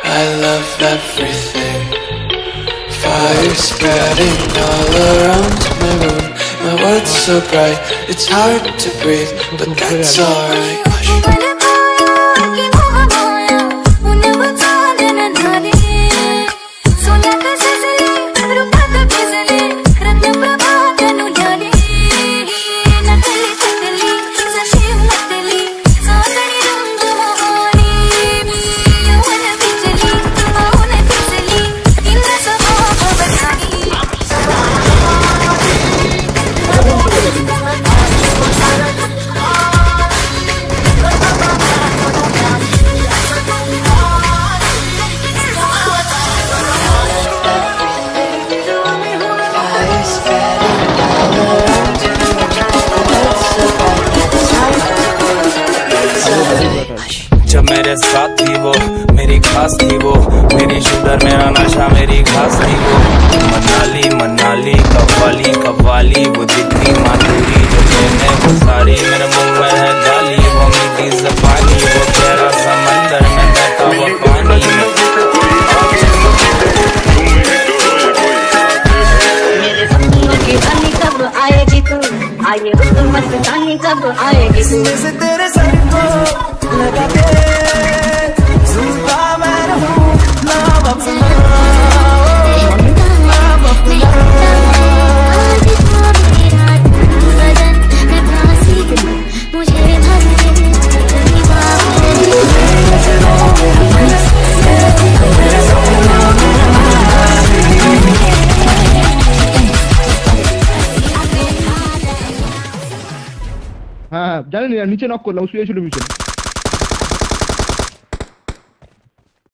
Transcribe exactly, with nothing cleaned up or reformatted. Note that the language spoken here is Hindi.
I love everything. Fire spreading all around my room. My world's so bright, it's hard to breathe, but that's alright. जब मेरे साथ थी वो मेरी खास थी वो, मेरी शुगर मेरा नशा मेरी घास थी वो। मनाली मनाली कव्वाली कव्वाली वो दिखती माधुरी जो कहने वो सारी, मेरे मुंह में है गाली वो मीठी ज़बानी, वो गहरा समंदर में बहता वो पानी। मेरे सपनों की रानी कब आएगी तू, आए उस मस्तानी कब आएगी तू। से तेरे सर को लगा के सुनता मैं रहूं ना अपना, ना अपना। मुझे হ্যাঁ জানি না, নিচে নক করলাম, শুয়ে ছিল নিচে।